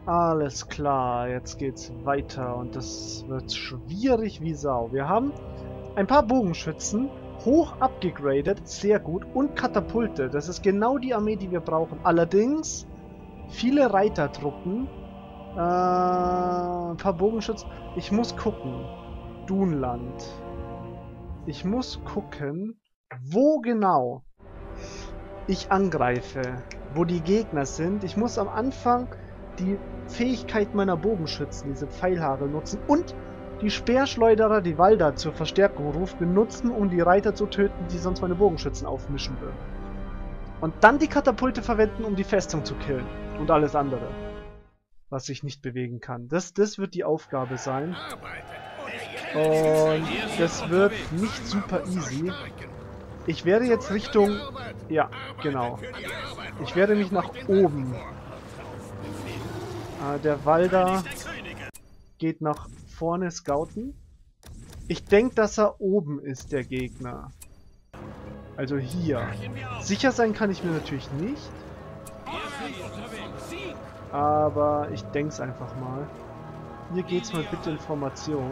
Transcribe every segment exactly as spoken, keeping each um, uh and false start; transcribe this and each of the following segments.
Alles klar, jetzt geht's weiter und das wird schwierig wie Sau. Wir haben ein paar Bogenschützen, hoch abgegradet, sehr gut, und Katapulte. Das ist genau die Armee, die wir brauchen. Allerdings viele Reitertruppen, äh, ein paar Bogenschützen. Ich muss gucken. Dunland. Ich muss gucken, wo genau ich angreife, wo die Gegner sind. Ich muss am Anfang die Fähigkeit meiner Bogenschützen, diese Pfeilhagel, nutzen und die Speerschleuderer, die Walda zur Verstärkung ruft, benutzen, um die Reiter zu töten, die sonst meine Bogenschützen aufmischen würden. Und dann die Katapulte verwenden, um die Festung zu killen. Und alles andere, was sich nicht bewegen kann. Das, das wird die Aufgabe sein. Und das wird nicht super easy. Ich werde jetzt Richtung... Ja, genau. Ich werde mich nach oben. Äh, der Walda geht nach vorne scouten. Ich denke, dass er oben ist, der Gegner. Also hier. Sicher sein kann ich mir natürlich nicht. Aber ich denke es einfach mal. Hier geht's mal bitte in Formation.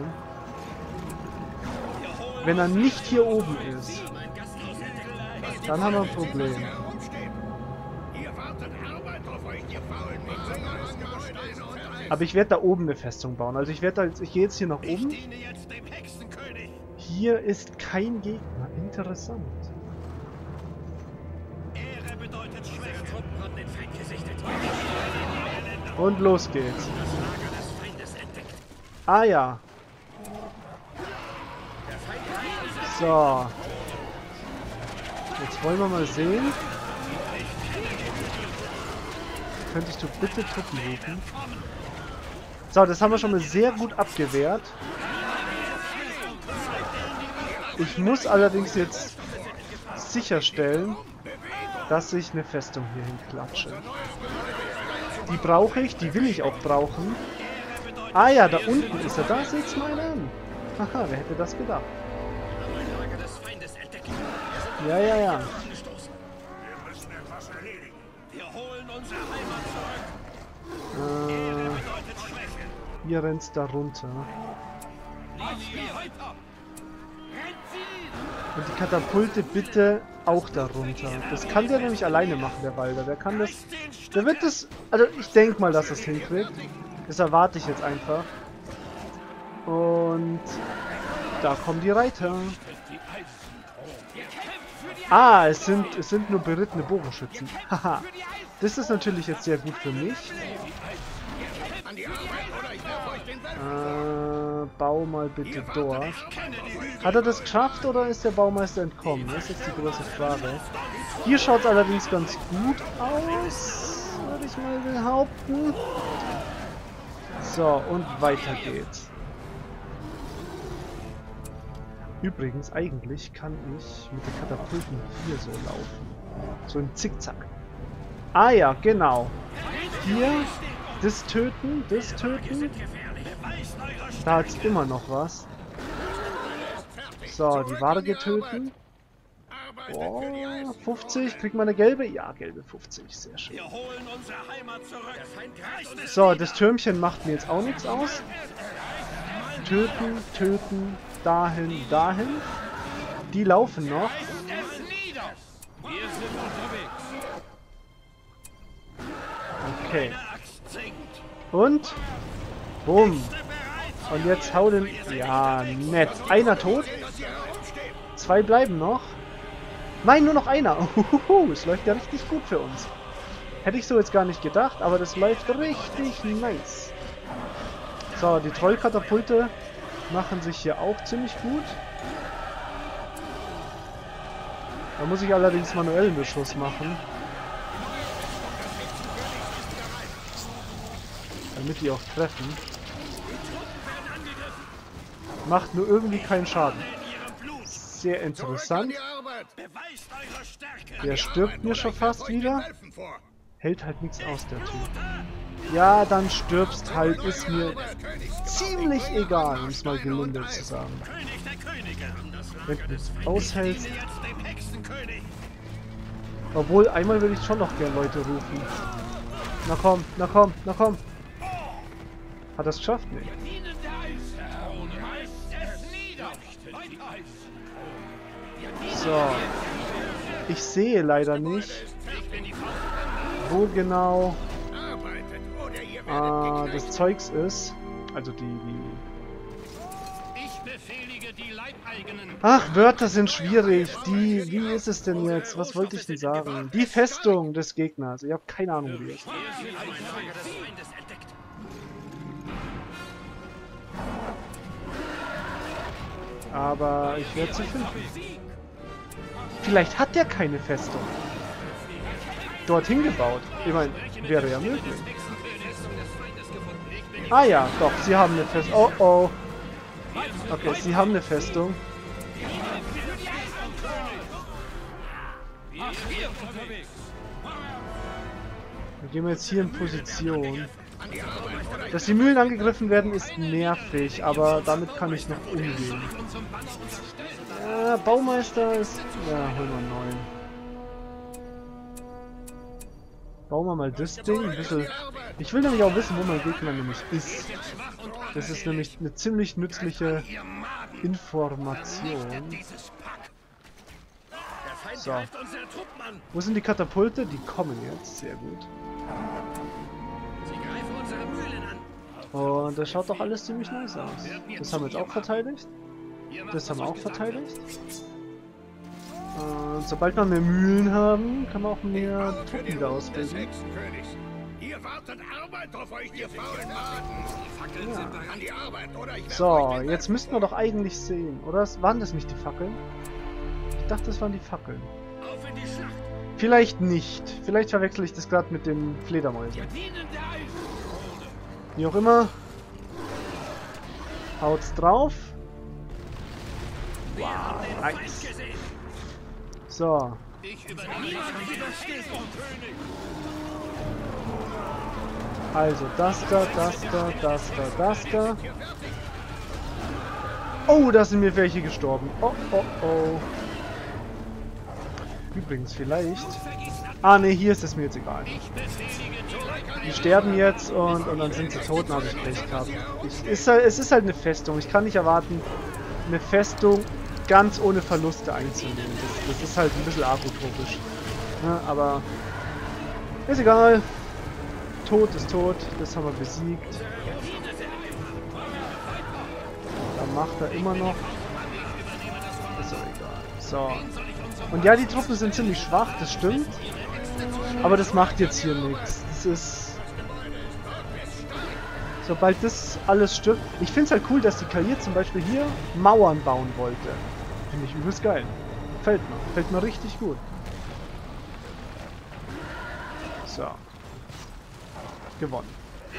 Wenn er nicht hier oben ist, dann haben wir ein Problem. Aber ich werde da oben eine Festung bauen. Also ich werde da, ich gehe jetzt hier nach oben. Hier ist kein Gegner. Interessant. Und los geht's. Ah ja. So. Jetzt wollen wir mal sehen. Könntest du bitte Truppen rufen? So, das haben wir schon mal sehr gut abgewehrt. Ich muss allerdings jetzt sicherstellen, dass ich eine Festung hierhin klatsche. Die brauche ich, die will ich auch brauchen. Ah ja, da unten ist er. Da sieht's mal an. Haha, wer hätte das gedacht? Ja, ja, ja. Äh, hier rennt's da runter. Und die Katapulte bitte auch da runter. Das kann der nämlich alleine machen, der Walder. Der kann das... Der wird das... Also ich denke mal, dass er es hinkriegt. Das erwarte ich jetzt einfach. Und... Da kommen die Reiter. Ah, es sind, es sind nur berittene Bogenschützen. Haha. Das ist natürlich jetzt sehr gut für mich. Äh, bau mal bitte dort. Hat er das geschafft oder ist der Baumeister entkommen? Das ist jetzt die große Frage. Hier schaut es allerdings ganz gut aus, würde ich mal behaupten. So, und weiter geht's. Übrigens, eigentlich kann ich mit den Katapulten hier so laufen. So im Zickzack. Ah ja, genau. Hier, das töten, das töten. Da hat es immer noch was. So, die Ware getöten. Oh, fünfzig, kriegt man eine gelbe? Ja, gelbe fünfzig, sehr schön. So, das Türmchen macht mir jetzt auch nichts aus. Töten, töten, dahin, dahin. Die laufen noch. Okay. Und? Bumm. Und jetzt hau den... Ja, nett. Einer tot. Zwei bleiben noch. Nein, nur noch einer. Uhuhu, es läuft ja richtig gut für uns. Hätte ich so jetzt gar nicht gedacht, aber das läuft richtig nice. So, die Trollkatapulte machen sich hier auch ziemlich gut. Da muss ich allerdings manuellen Beschuss machen. Damit die auch treffen. Macht nur irgendwie keinen Schaden. Sehr interessant. Der stirbt mir schon fast wieder. Hält halt nichts aus, der Typ. Ja, dann stirbst halt, ist mir ziemlich egal, um es mal gelinde zu sagen. Wenn du es aushältst. Obwohl, einmal will ich schon noch gern Leute rufen. Na komm, na komm, na komm. Hat er es geschafft? Nee. So. Ich sehe leider nicht, wo genau äh, das Zeugs ist. Also die, die... Ach, Wörter sind schwierig. Die, wie ist es denn jetzt? Was wollte ich denn sagen? Die Festung des Gegners. Ich habe keine Ahnung, wie die ist. Aber ich werde sie finden. Vielleicht hat der keine Festung. Dorthin gebaut. Ich meine, wäre ja möglich. Ah ja, doch, sie haben eine Festung. Oh oh. Okay, sie haben eine Festung. Dann gehen wir jetzt hier in Position. Dass die Mühlen angegriffen werden, ist nervig, aber damit kann ich noch umgehen. Ja, Baumeister ist... Ja, holen wir einen neuen. Bauen wir mal das Ding. Ein bisschen... Ich will nämlich auch wissen, wo mein Gegner nämlich ist. Das ist nämlich eine ziemlich nützliche Information. So. Wo sind die Katapulte? Die kommen jetzt. Sehr gut. Und das schaut doch alles ziemlich nice aus. Das haben wir jetzt auch verteidigt. Das haben wir auch verteidigt. Und sobald wir mehr Mühlen haben, kann man auch mehr Truppen wieder ausbilden. Ja. So, jetzt müssten wir doch eigentlich sehen. Oder waren das nicht die Fackeln? Ich dachte, das waren die Fackeln. Vielleicht nicht. Vielleicht verwechsel ich das gerade mit den Fledermäusen. Wie auch immer. Haut's drauf. Wow, nice. So. Also, das da, das da, das da, das da. Oh, da sind mir welche gestorben. Oh, oh, oh. Übrigens, vielleicht... Ah, ne, hier ist es mir jetzt egal. Die sterben jetzt und, und dann sind sie tot, habe ich Pech gehabt. Ich, ist halt, es ist halt eine Festung. Ich kann nicht erwarten, eine Festung ganz ohne Verluste einzunehmen. Das, das ist halt ein bisschen arg utopisch. Ja, aber ist egal. Tod ist tot. Das haben wir besiegt. Da macht er immer noch. Ist doch egal. So. Und ja, die Truppen sind ziemlich schwach, das stimmt. Aber das macht jetzt hier nichts. Das ist... Sobald das alles stirbt... Ich finde es halt cool, dass die K I zum Beispiel hier Mauern bauen wollte. Finde ich übelst geil. Gefällt mir. Gefällt mir richtig gut. So. Gewonnen.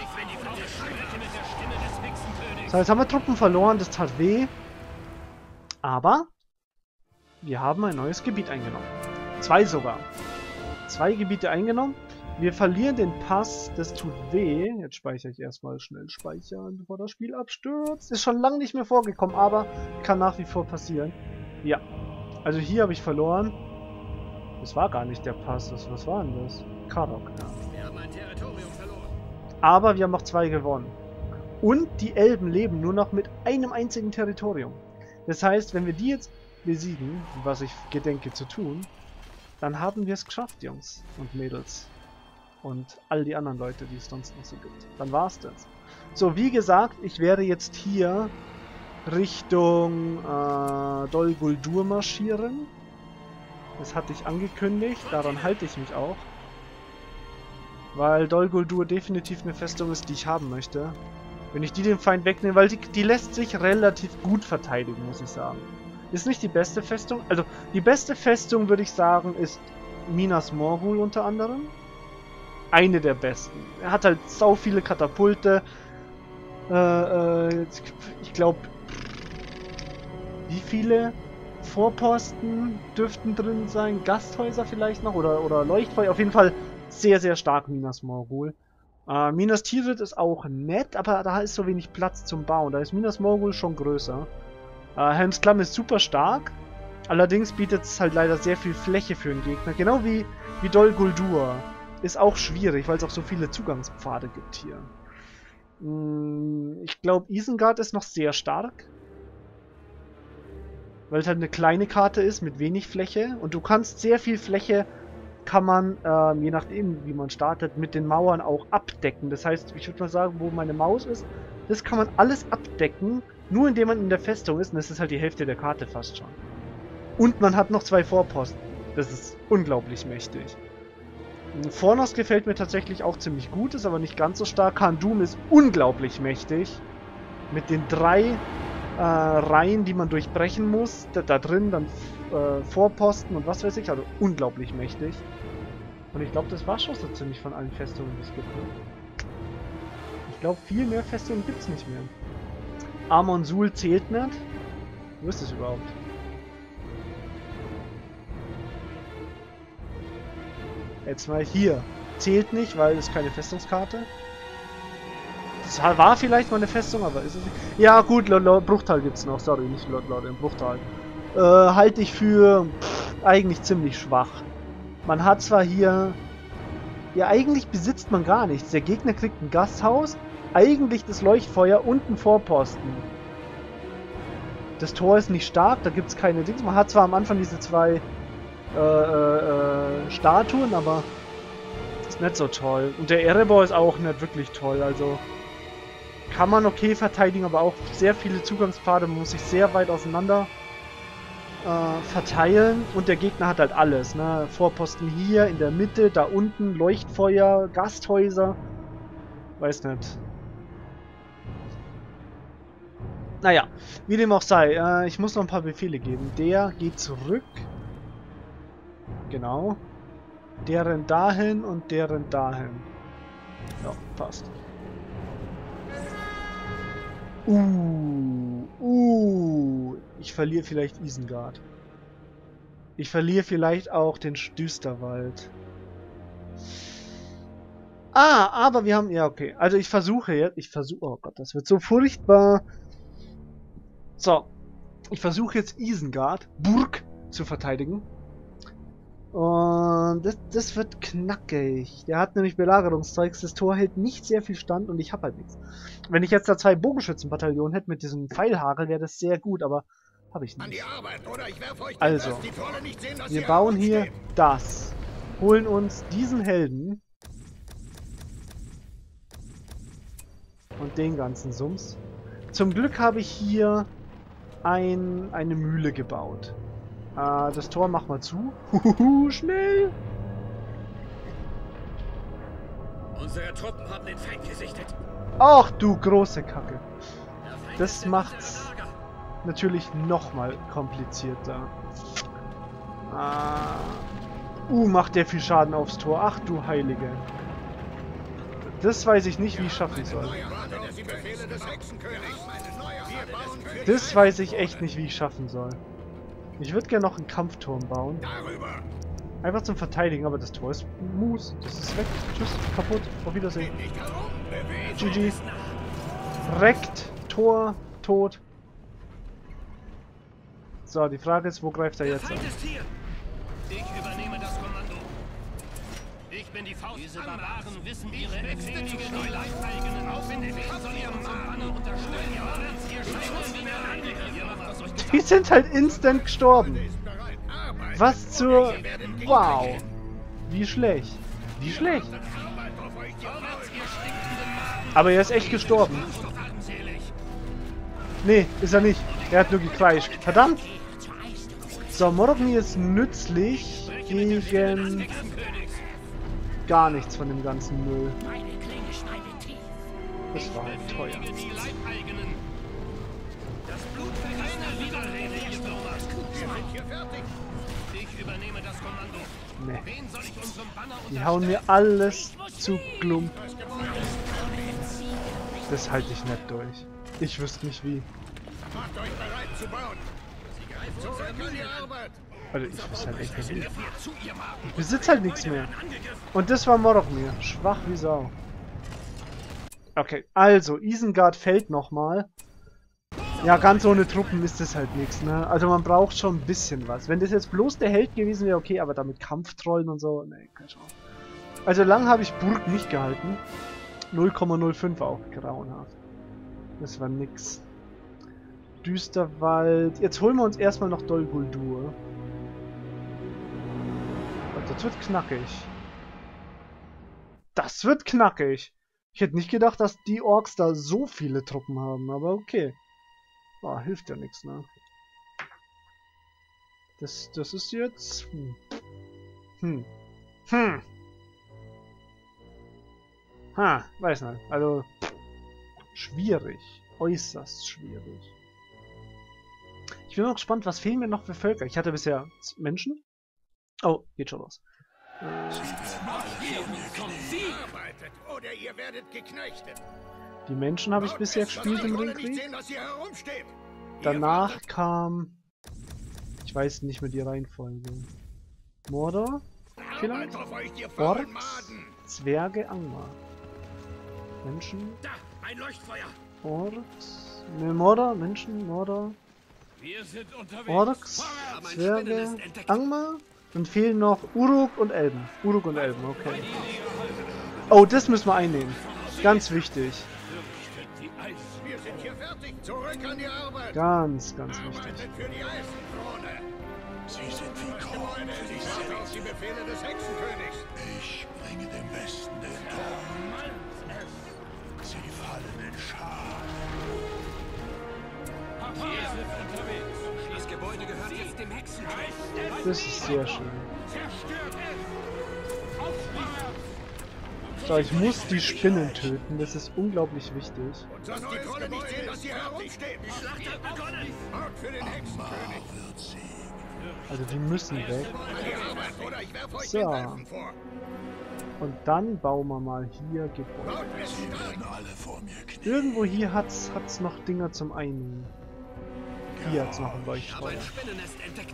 So, jetzt haben wir Truppen verloren. Das tat weh. Aber... wir haben ein neues Gebiet eingenommen. Zwei sogar. Zwei Gebiete eingenommen. Wir verlieren den Pass. Das tut weh. Jetzt speichere ich erstmal schnell speichern, bevor das Spiel abstürzt. Ist schon lange nicht mehr vorgekommen, aber kann nach wie vor passieren. Ja. Also hier habe ich verloren. Das war gar nicht der Pass. Was, was war denn das? Karok, ja. Wir haben ein Territorium verloren. Aber wir haben noch zwei gewonnen. Und die Elben leben nur noch mit einem einzigen Territorium. Das heißt, wenn wir die jetzt besiegen, was ich gedenke zu tun, dann haben wir es geschafft, Jungs und Mädels. Und all die anderen Leute, die es sonst noch so gibt. Dann war es das. So, wie gesagt, ich werde jetzt hier Richtung äh, Dol Guldur marschieren. Das hatte ich angekündigt, daran halte ich mich auch. Weil Dol Guldur definitiv eine Festung ist, die ich haben möchte. Wenn ich die dem Feind wegnehme, weil die, die lässt sich relativ gut verteidigen, muss ich sagen. Ist nicht die beste Festung. Also, die beste Festung, würde ich sagen, ist Minas Morgul unter anderem. Eine der besten. Er hat halt sau viele Katapulte. Äh, äh, ich glaube, wie viele Vorposten dürften drin sein? Gasthäuser vielleicht noch? Oder, oder Leuchtfeuer? Auf jeden Fall sehr, sehr stark Minas Morgul. Äh, Minas Tirith ist auch nett, aber da ist so wenig Platz zum Bauen. Da ist Minas Morgul schon größer. Uh, Helms Klamm ist super stark, allerdings bietet es halt leider sehr viel Fläche für den Gegner. Genau wie, wie Dol Guldur. Ist auch schwierig, weil es auch so viele Zugangspfade gibt hier. Hm, ich glaube, Isengard ist noch sehr stark. Weil es halt eine kleine Karte ist mit wenig Fläche. Und du kannst sehr viel Fläche, kann man, ähm, je nachdem wie man startet, mit den Mauern auch abdecken. Das heißt, ich würde mal sagen, wo meine Maus ist, das kann man alles abdecken, nur indem man in der Festung ist. Und das ist halt die Hälfte der Karte fast schon. Und man hat noch zwei Vorposten. Das ist unglaublich mächtig. Fornos gefällt mir tatsächlich auch ziemlich gut, ist aber nicht ganz so stark. Khandum ist unglaublich mächtig. Mit den drei äh, Reihen, die man durchbrechen muss. Da, da drin dann äh, Vorposten und was weiß ich. Also unglaublich mächtig. Und ich glaube, das war schon so ziemlich von allen Festungen, die es gibt. Ne? Ich glaube, viel mehr Festungen gibt es nicht mehr. Amon Sul zählt nicht. Wo ist das überhaupt? Jetzt mal hier. Zählt nicht, weil es keine Festungskarte. Das war vielleicht mal eine Festung, aber ist es nicht. Ja gut, Lord, Lord Bruchtal gibt's noch. Sorry, nicht Lord Lord, Bruchtal. Äh, halte ich für pff, eigentlich ziemlich schwach. Man hat zwar hier... Ja, eigentlich besitzt man gar nichts. Der Gegner kriegt ein Gasthaus, eigentlich das Leuchtfeuer und einen Vorposten. Das Tor ist nicht stark, da gibt's keine Dings. Man hat zwar am Anfang diese zwei Äh, äh, Statuen, aber ist nicht so toll. Und der Erebor ist auch nicht wirklich toll, also kann man okay verteidigen, aber auch sehr viele Zugangspfade, man muss sich sehr weit auseinander äh, verteilen und der Gegner hat halt alles, ne? Vorposten hier, in der Mitte, da unten, Leuchtfeuer, Gasthäuser, weiß nicht. Naja, wie dem auch sei, äh, ich muss noch ein paar Befehle geben. Der geht zurück. Genau. Der rennt dahin und der rennt dahin. Ja, passt. Uh, uh. Ich verliere vielleicht Isengard. Ich verliere vielleicht auch den Düsterwald. Ah, aber wir haben... Ja, okay. Also ich versuche jetzt... Ich versuche... Oh Gott, das wird so furchtbar. So. Ich versuche jetzt Isengard, Burg, zu verteidigen. Und das, das wird knackig. Der hat nämlich Belagerungszeugs. Das Tor hält nicht sehr viel Stand und ich habe halt nichts. Wenn ich jetzt da zwei Bogenschützenbataillonen hätte mit diesem Pfeilhagel, wäre das sehr gut, aber habe ich nicht. Also, wir bauen hier das. Holen uns diesen Helden. Und den ganzen Sums. Zum Glück habe ich hier ein, eine Mühle gebaut. Uh, das Tor mach mal zu. Huhuhu, schnell! Unsere Truppen haben den Feind gesichtet. Ach du große Kacke. Das macht's natürlich nochmal komplizierter. Uh, uh, macht der viel Schaden aufs Tor. Ach du Heilige. Das weiß ich nicht, wie ich schaffen soll. Das weiß ich echt nicht, wie ich schaffen soll. Ich würde gerne noch einen Kampfturm bauen. Einfach zum Verteidigen, aber das Tor ist Mus. Das ist weg. Tschüss, kaputt. Auf Wiedersehen. G G. Reckt. Tor. Tot. So, die Frage ist, wo greift er jetzt an? Ich übernehme das Kommando. Ich bin die Faust. Diese Barbaren wissen ihre Befehle, die Leibeigenen auf in den Weg soll ihrem Banner unterstellen. Ihr scheint wie mehr Angriff. Die sind halt instant gestorben. Was zur... Wow. Wie schlecht. Wie schlecht. Aber er ist echt gestorben. Nee, ist er nicht. Er hat nur gekreischt. Verdammt. So, Morogni ist nützlich gegen... gar nichts von dem ganzen Müll. Das war halt teuer. Nee. Die hauen mir alles zu Klump. Das halte ich nicht durch. Ich wüsste nicht wie. Also ich wüsste halt echt nicht wie. Ich besitze halt nichts mehr. Und das war Morogni. Schwach wie Sau. Okay, also Isengard fällt nochmal. Ja, ganz ohne Truppen ist das halt nichts, ne? Also man braucht schon ein bisschen was. Wenn das jetzt bloß der Held gewesen wäre, okay, aber damit Kampftrollen und so, ne, keine Chance. Also lang habe ich Burg nicht gehalten. null Komma null fünf auch grauenhaft. Das war nix. Düsterwald. Jetzt holen wir uns erstmal noch Dol Guldur. Und das wird knackig. Das wird knackig. Ich hätte nicht gedacht, dass die Orks da so viele Truppen haben, aber okay. Oh, hilft ja nichts, ne? Das, das ist jetzt... Hm. Hm. Hm. Ha, weiß nicht. Also... Schwierig. Äußerst schwierig. Ich bin mal gespannt, was fehlen mir noch für Völker? Ich hatte bisher Menschen. Oh, geht schon los. Äh, Arbeitet, oder ihr werdet geknechtet. die Menschen habe ich bisher gespielt im Ringkrieg. Danach kam... Ich weiß nicht mehr die Reihenfolge. Mordor? Vielleicht? Orks? Zwerge? Angmar? Menschen? Da, ein Leuchtfeuer. Orks? Ne, Mordor? Menschen? Mordor? Wir sind unterwegs. Orks? Zwerge? Angmar? Und fehlen noch Uruk und Elben. Uruk und Elben, okay. Oh, das müssen wir einnehmen. Ganz wichtig. Wir sind hier fertig. Zurück an die Arbeit. Ganz, ganz wichtig. Arbeitet für die Eisenkrone. Sie sind wie Korn für die Ich warte auf die Befehle des Hexenkönigs. Ich bringe dem Westen den Tod. Sie fallen in Schar. Wir sind unterwegs. Das Gebäude gehört jetzt dem Hexenkönig. Das ist sehr schön. Zerstört es. Aufwärts. So, ich muss die Spinnen töten. Das ist unglaublich wichtig. Und lasst die Trolle nicht sehen, dass sie herumsteht. Die Schlacht hat begonnen. Ort für den Hexenkönig. Wird siegen. Also die müssen weg. An die Arbeit, oder ich werfe euch So. den Welpen vor. Und dann bauen wir mal hier Gebäude. Baut es Sie stark. werden alle vor mir knien. Irgendwo hier hat's, hat's noch Dinger zum Einnehmen. Hier hat's noch ein Leuchtfeuer. Spinnennest entdeckt.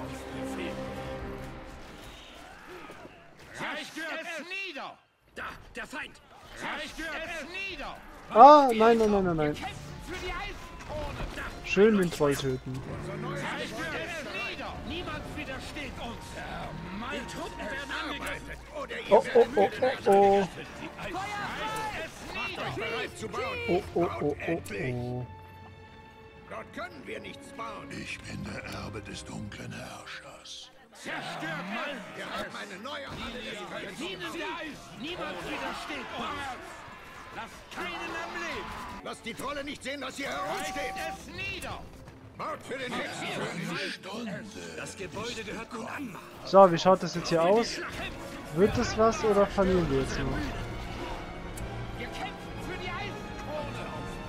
Zerstört es nieder. Da, der Feind. Zerstört es nieder. Ah, nein, nein, nein, nein, nein. Kämpft für die Eisenkrone. Da, Schön den Troll töten. zerstört es nieder. Niemand widersteht uns. Die Truppen werden angegriffen. Oder ihr Oh, oh, oh, oh, oh. Macht euch bereit zu bauen. Oh, oh, oh, oh, oh. Dort können wir nichts bauen. Ich bin der Erbe des dunklen Herrschers. Zerstört es. Wir haben eine neue Hand. Dienen wir Eisen. Niemand widersteht uns. Lasst keinen am Leben. Lasst die Trolle nicht sehen, dass ihr herumsteht. es nieder. Baut für den Hexenkönig. Das Gebäude gehört nun Angmar. So, wie schaut das jetzt hier aus? Wird das was oder verlieren wir jetzt noch? Wir kämpfen für die Eisenkrone.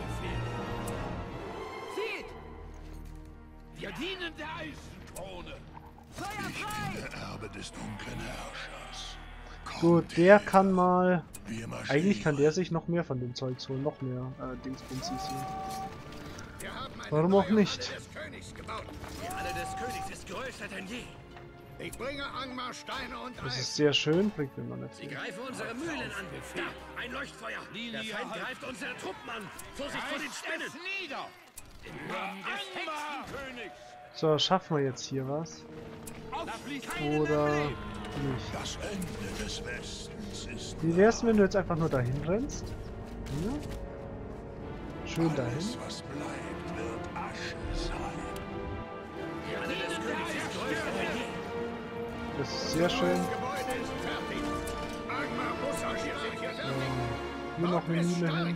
Seht! Wir dienen der Eisenkrone. Feuer frei! Der Erbe des dunklen Herrschers. Kommt Gut, der kann mal... Wir marschieren. Eigentlich kann der sich noch mehr von dem Zeugs holen. Noch mehr äh, Dingsbumsis hier. Wir haben eine Warum auch neue nicht? Halle des Königs gebaut. Die Halle des Königs ist größer denn je. Ich bringe Angmar Steine und Das Eisen. ist sehr schön, bringt mir noch nicht Sie viel. greifen unsere Mühlen an. Da, ein Leuchtfeuer. Der Feind greift unsere Truppen an. Vorsicht vor den Spinnen. nieder. Im Namen des Hexenkönigs. So, schaffen wir jetzt hier was? Oder nicht? Das Ende des Westens ist Wie wär's, wenn du jetzt einfach nur dahin rennst? Ja? Schön dahin. alles, was bleibt, wird Asche sein. Die Halle des Königs ist größer denn je. Das ist sehr schön. Das Gebäude ist fertig. Angmar muss euch hier sicher fertig. Hier noch eine Mühle hin.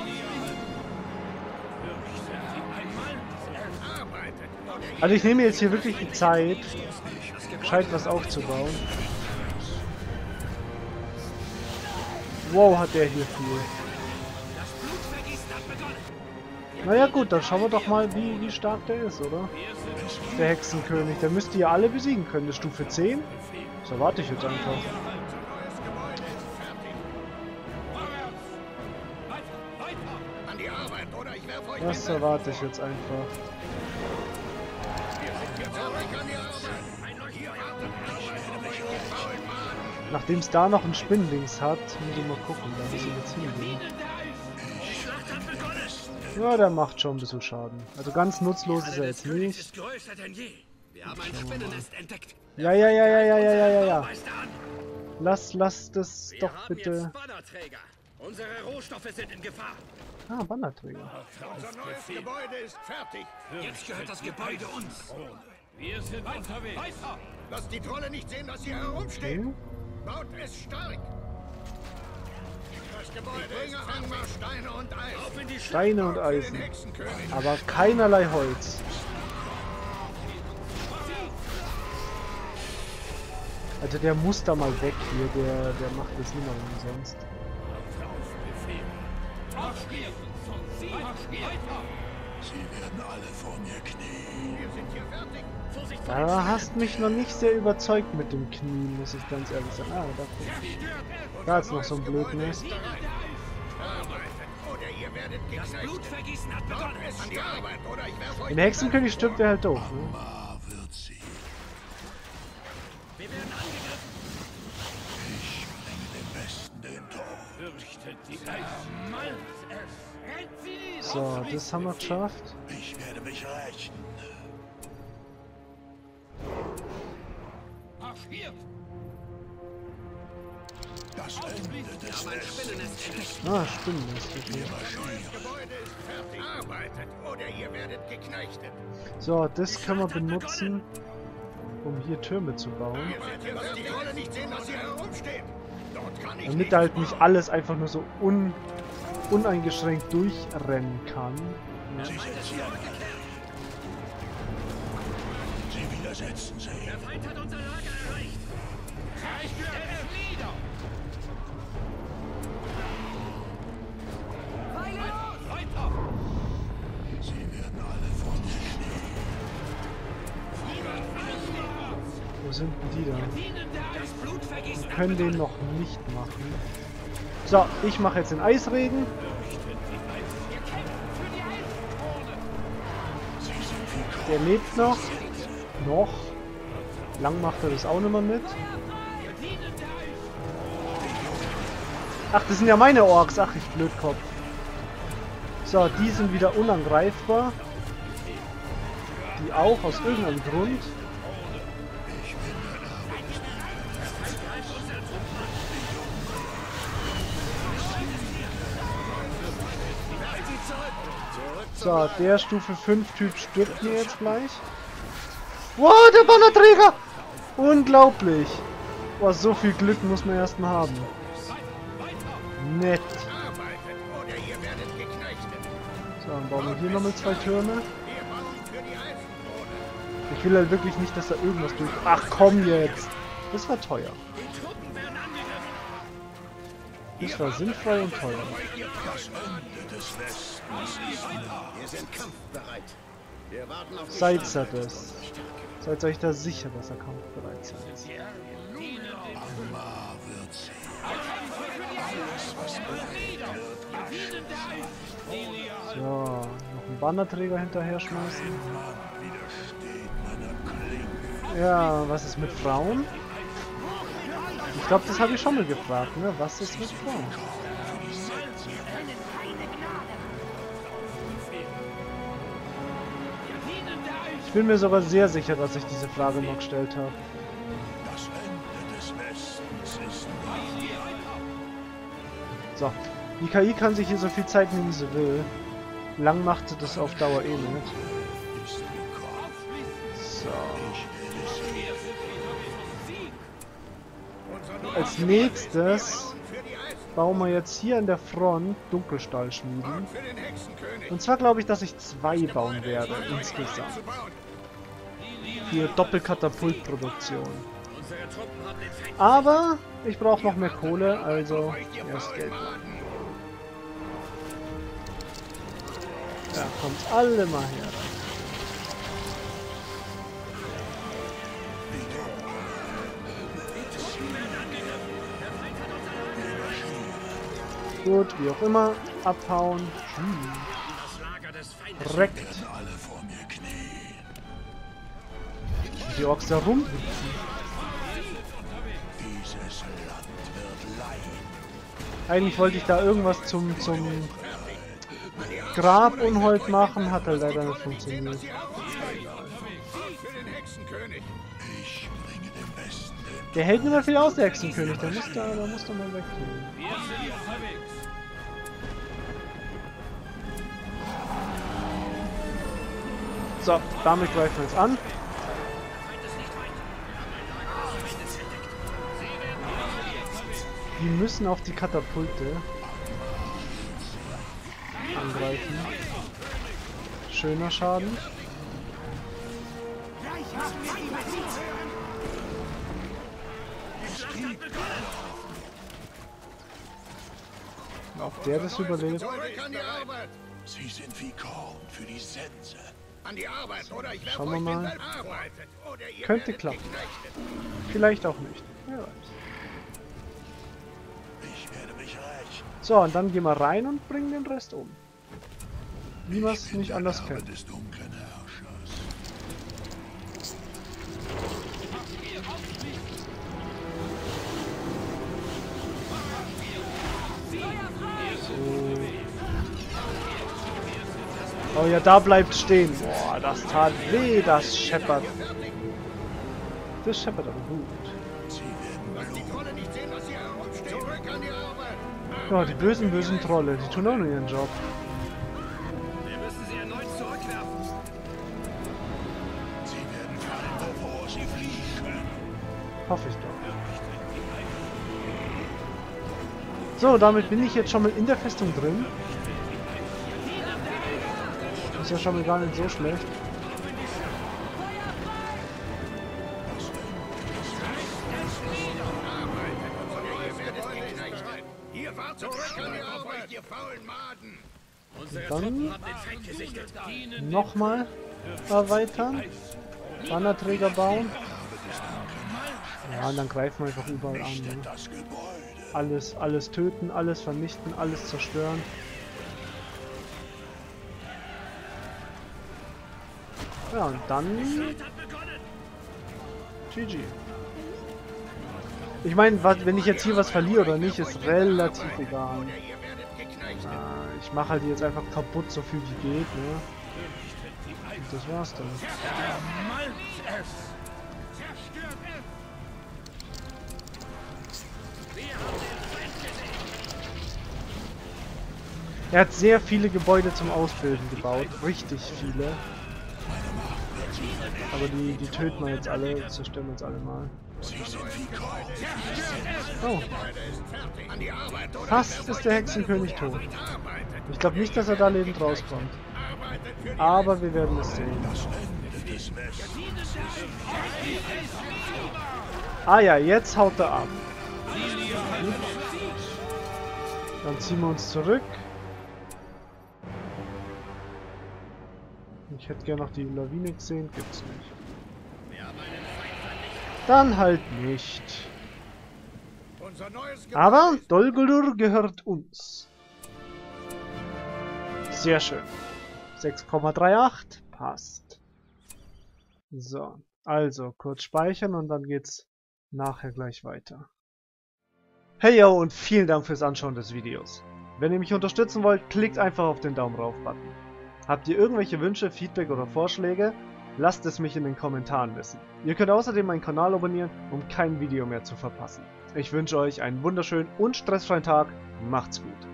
Arbeitet. Oder Also ich nehme jetzt hier wirklich die Zeit, gescheit was aufzubauen. Wow, hat der hier viel. das Blutvergießen hat begonnen. Naja gut, dann schauen wir doch mal, wie, wie stark der ist, oder? Der Hexenkönig. Der müsste ja alle besiegen können. Das ist Stufe zehn. Das erwarte ich jetzt einfach. Neues Gebäude ist fertig. An die Arbeit, oder ich werfe euch Das den erwarte ich jetzt einfach. Wir zurück an die Arbeit. Ein Leuchtfeuer. Nachdem es da noch ein Spinnendings hat, muss ich mal gucken, da muss ich jetzt hingehen. Die Schlacht hat begonnen. Ja, der macht schon ein bisschen Schaden. Also ganz nutzlos ist er jetzt Königs nicht. ist größer denn je. Wir haben ein Spinnennest entdeckt. Ja, ja, ja, ja, ja, ja, ja, ja, ja. Meister an. Lass, lass das Wir doch haben bitte. jetzt Bannerträger. Unsere Rohstoffe sind in Gefahr. Ah, Bannerträger. Unser neues Gebäude ist fertig. Jetzt gehört das Gebäude uns. Wir sind unterwegs. Weiter. Lasst die Trolle nicht sehen, was hier herumsteht. Okay. Baut es stark. Das Gebäude ist fertig. Steine und Eis. Auf in die Stadt. Steine und Für den Eisen. Hexenkönig. Aber keinerlei Holz. Also der muss da mal weg hier, der, der macht das nicht mehr umsonst. Sie werden alle vor mir knien. Wir sind hier fertig. Vorsicht, Da hast mich noch nicht sehr überzeugt mit dem Knie, muss ich ganz ehrlich sagen. Ah, da, da ist noch so ein Blödnis. Arbeitet oder ihr werdet das geknechtet. Blutvergießen hat Baut begonnen. es stark. Oder ich werfe euch In Hexenkönig stirbt er halt doof, ne? Amar wird sie. Wir werden angegriffen. Ich bringe dem Besten den Tod. Fürchtet die Eisen. Meint es. Rennt sie. So, das haben wir geschafft. Ich werde mich rächen. Marschiert. Das Ende des Westens. Ah, Spinnennest. Okay. Das Gebäude ist fertig. Arbeitet oder ihr werdet geknechtet. So, das können wir benutzen, um hier Türme zu bauen. Ihr seid hier, lasst die Trolle nicht sehen, was hier herumsteht. Dort kann ich Damit nicht da halt nicht alles einfach nur so un uneingeschränkt durchrennen kann. Ja. Sie sind hier. Sie widersetzen sich. Der Feind hat unser Lager erreicht. Ich es nieder. Weiter. Sie werden alle vor mir knien. Wo sind denn die da? Das Blutvergießen Wir hat können den begonnen. noch nicht machen. So, ich mache jetzt den Eisregen. Der lebt noch. Noch. Lang macht er das auch nicht mehr mit. Ach, das sind ja meine Orks. Ach, ich Blödkopf. So, die sind wieder unangreifbar. Die auch, aus irgendeinem Grund. So, der Stufe fünf Typ stirbt mir jetzt gleich. Wow, der Bannerträger! Unglaublich! Boah, so viel Glück muss man erstmal haben. Nett. Arbeitet oder ihr werdet geknechtet. So, dann bauen wir hier nochmal zwei Türme. Wir bauen für die Eisenkrone. Ich will halt wirklich nicht, dass da irgendwas durch... Ach komm jetzt! Das war teuer. Die Truppen werden angegriffen. Das war sinnfrei und teuer. Das Ende des Westens ist nah. Wir sind kampfbereit. Wir warten auf die Seid ihr Startseite das? unserer Stärke. Seid euch da sicher, dass er kampfbereit seid? Amar wird sie. Alles, was bereit wird, So, noch einen Bannerträger hinterher schmeißen. Mann widersteht meiner Klinge. Ja, was ist mit Frauen? Ich glaube, das habe ich schon mal gefragt, ne? Was ist mit Frauen? Ich bin mir sogar sehr sicher, dass ich diese Frage noch gestellt habe. Das Ende des Westens ist nah. So, die K I kann sich hier so viel Zeit nehmen, wie sie will. Lang macht sie das auf Dauer eh nicht. Ist gekommen. So. Ich werde sie. Als nächstes bauen wir jetzt hier an der Front Dunkelstahl schmieden. Für den Hexenkönig. Und zwar glaube ich, dass ich zwei bauen werde insgesamt. Zu bauen. Für Doppelkatapultproduktion. Unsere Truppen haben den Feind. Aber ich brauche noch mehr Kohle, also erst Geld. Ja, kommt alle mal her. Gut, wie auch immer, abhauen. Hm, Das Lager des Feindes. direkt Alle vor mir knien. die Orks da rum. Dieses Land wird leiden. Eigentlich wollte ich da irgendwas zum, zum Grabunhold machen, hat halt leider nicht funktioniert. Für den Hexenkönig. Ich bringe dem Besten den Der hält nicht mehr viel aus, der Hexenkönig. Der muss da, der muss da mal weg. So, damit greifen wir jetzt an. Die müssen auf die Katapulte angreifen. Schöner Schaden. Ob der das überlebt? Sie sind wie Korn für die Sense. An die Arbeit, oder ich Schauen wir mal. Arbeitet, oder ihr Könnte werdet klappen. geknechtet. Vielleicht auch nicht. Wer weiß. Ich werde mich rächen. So, und dann gehen wir rein und bringen den Rest um. Wie wir es Ich bin nicht der anders Erbe können. des dunklen Herrschers. Oh ja, da bleibt stehen. Boah, das tat weh, das scheppert. Das scheppert aber gut. Sie werden Die Trolle nicht sehen, was hier herumsteht. Zurück an die Arbeit. Ja, die bösen, bösen Trolle, die tun auch nur ihren Job. Wir müssen sie erneut zurückwerfen. Sie werden fallen, bevor sie fliehen können. Hoffe ich doch. So, damit bin ich jetzt schon mal in der Festung drin. Ist ja schon mal gar nicht so schlecht. Ihr wart zurück an die Arbeit, ihr faulen Maden. Dann nochmal erweitern. Bannerträger bauen. Ja, und dann greifen wir einfach überall an. Ne? Das Gebäude. Alles, alles töten, alles vernichten, alles zerstören. Ja, und dann G G. Ich meine, wenn ich jetzt hier was verliere oder nicht, ist relativ egal. Ihr werdet geknechtet. Äh, ich mache halt jetzt einfach kaputt, so viel wie geht, ne? Und das war's dann. Er hat sehr viele Gebäude zum Ausbilden gebaut, richtig viele. Aber die, die töten wir jetzt alle, zerstören wir jetzt alle mal. Sie sind wie Korn. Oh, An die Arbeit, oder? fast ist der Hexenkönig tot. Arbeitet. Ich glaube nicht, dass er da lebend rauskommt. Arbeitet für die Aber wir werden es sehen. Das Ende des Westens. Ah ja, jetzt haut er ab. Dann ziehen wir uns zurück. Ich hätte gerne noch die Lawine gesehen, gibt's nicht. Dann halt nicht. unser neues Gebäude. Aber Dol Guldur gehört uns. Sehr schön. sechs Komma achtunddreißig passt. So, also kurz speichern und dann geht's nachher gleich weiter. Hey yo und vielen Dank fürs Anschauen des Videos. Wenn ihr mich unterstützen wollt, klickt einfach auf den Daumen rauf Button. Habt ihr irgendwelche Wünsche, Feedback oder Vorschläge? Lasst es mich in den Kommentaren wissen. Ihr könnt außerdem meinen Kanal abonnieren, um kein Video mehr zu verpassen. Ich wünsche euch einen wunderschönen und stressfreien Tag. Macht's gut.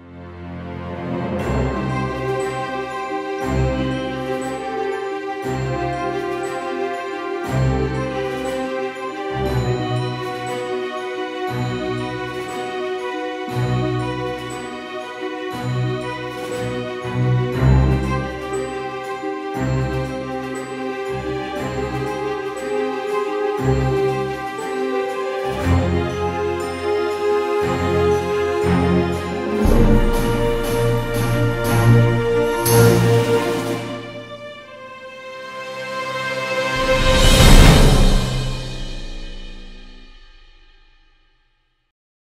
Thank you.